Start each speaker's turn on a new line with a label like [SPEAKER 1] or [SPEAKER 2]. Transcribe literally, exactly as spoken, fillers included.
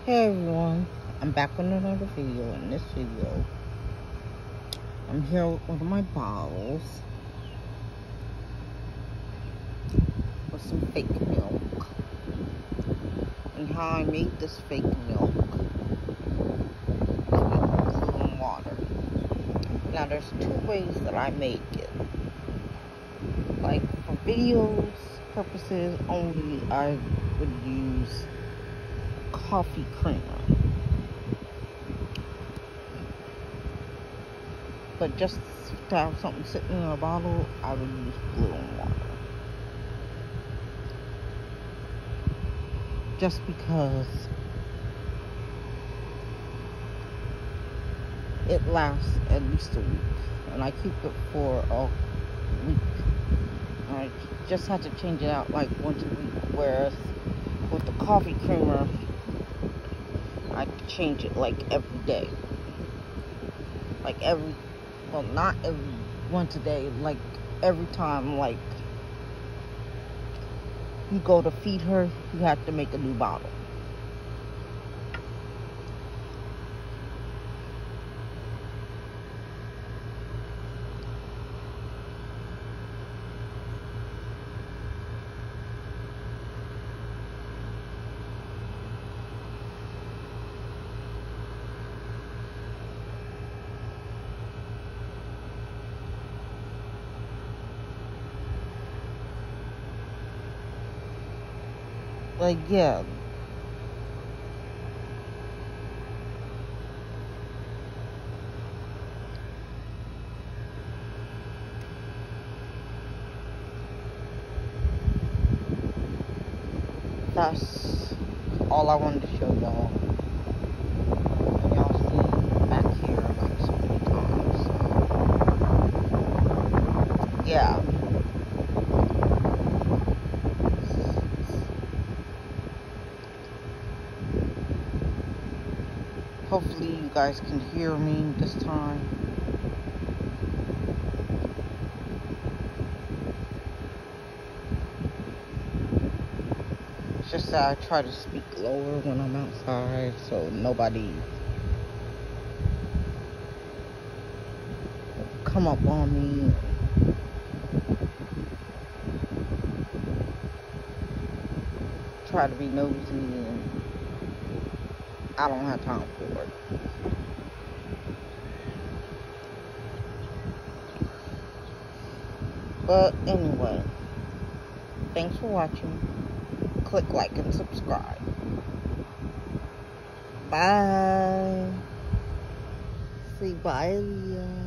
[SPEAKER 1] Hey everyone, I'm back with another video. In this video, I'm here with one of my bottles with some fake milk and how I made this fake milk with glue and water. Now there's two ways that I make it. Like for videos purposes only, I would use coffee creamer. But just to have something sitting in a bottle, I would use glue and water. Just because it lasts at least a week. And I keep it for a week. I just have to change it out like once a week. Whereas with the coffee creamer, I change it like every day. Like every Well, not every once a day, like every time, like you go to feed her, you have to make a new bottle. Like, yeah. That's all I wanted to show y'all. And y'all see back here like so many times. So, yeah. Hopefully you guys can hear me this time. It's just that I try to speak lower when I'm outside so nobody will come up on me. Try to be nosy, and I don't have time for it. But anyway, thanks for watching. Click like and subscribe. Bye. Say bye, Leah.